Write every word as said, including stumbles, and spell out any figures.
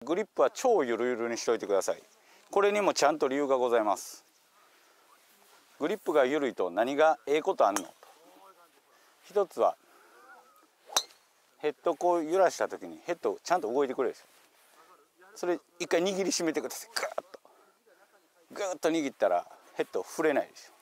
グリップは超ゆるゆるにしといてください。これにもちゃんと理由がございます。グリップが緩いと何がええことあんのと。一つはヘッドこう揺らした時にヘッドちゃんと動いてくれるですよ。それ一回握りしめてください。ガーッとガーッと握ったらヘッド触れないですよ。